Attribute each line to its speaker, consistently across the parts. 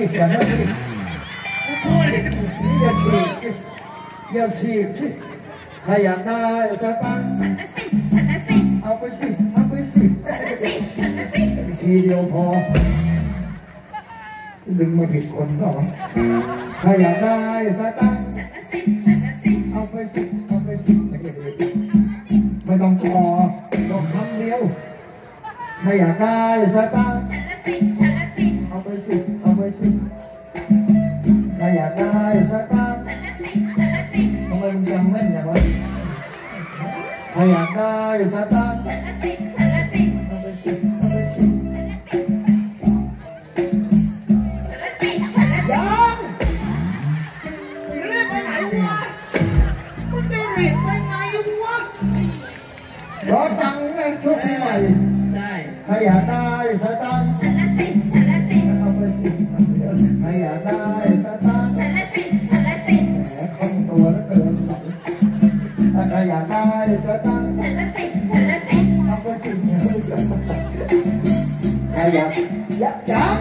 Speaker 1: ฉันสิ
Speaker 2: พูดเลย
Speaker 1: อย่าฉีกอย่าฉีกสิใครอยากได้สตังค์
Speaker 3: ฉันน่ะสิฉันน่ะสิ
Speaker 1: เอาไปสิเอาไปสิ
Speaker 3: ฉันน่ะสิฉันน่ะสิ
Speaker 1: ทีเดียวพอดึงมาผิดคนหรอใครอยากได้สตังค์
Speaker 3: ฉันน่ะสิฉันน่ะสิ
Speaker 1: เอาไปสิเอาไปสิไม่ต้องต่อลงคำเดียวใครอยากได้สตังค์
Speaker 3: ฉันน่ะสิฉันน่ะสิ
Speaker 1: เอาไปสิเอาไปสิใครอยากได้สตังค์
Speaker 3: ฉันน่ะสิฉันน่ะสิ
Speaker 1: ทำไมมึงยังแม่นอย่างวะใครอยากได้สตังค์
Speaker 3: ฉันน่ะสิฉันน่ะสิ
Speaker 1: เอาไปสิเอาไปสิ
Speaker 3: ฉันน่ะสิฉันน่ะสิ
Speaker 1: ยังเรียกไปไหนวะมึงจะเรียกไปไหนวะรอตังค์ไงช่วงปีใหม่
Speaker 2: ใช่
Speaker 1: ใครอยากได้สตังค์
Speaker 3: ฉันน่ะสิฉันน่ะสิ
Speaker 1: เอาไปสิใครอยากได้สตังค์
Speaker 3: ฉันน่ะสิฉันน่ะสิ
Speaker 1: แหมคล่องตัวแล้วเกินถ้าใครอยากได้สตังค์
Speaker 3: ฉันน่ะสิฉันน่ะสิ
Speaker 1: เอาไปสิใครอยากยัง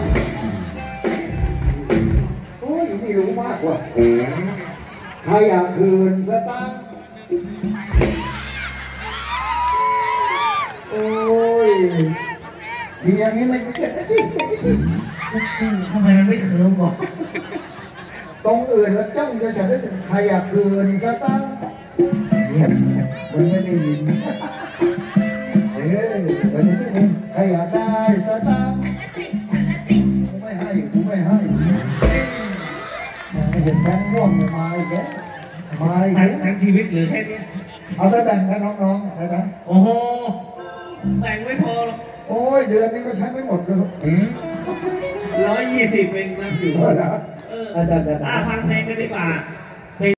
Speaker 1: โอ้ยนี่รู้มากกว่าใครอยากคืนสตังค์โอ้ยทีอย่างนี้ไม่เจ็บไม่ทิ้ง
Speaker 2: ทำไมมันไม่เคิร์มวะ
Speaker 1: ตรงอื่นแล้วจ้องจะฉันได้สิใครอยากคืนสตังค์เงียบมันไม่ได้ยินวันนี้มึงใครอยากได้สตังค์
Speaker 3: ฉันน่ะสิ
Speaker 1: กูไม่ให้กูไม่ให้เห็นแบงค์ม่วงมาอีกแล้วมาอีกแล้ว
Speaker 2: ทั้งชีวิตหรือแค่นี้
Speaker 1: เอาไปแบ่งกันน้องๆได้ไหม
Speaker 2: โอ้โหแบ่งไม่พอหรอก
Speaker 1: โอ้ยเดือนนี้ก็ใช้ไม่หมดเลย
Speaker 2: 120เองนะอยู่
Speaker 1: อาจารย์
Speaker 2: ฟังเพลงกันดีกว่า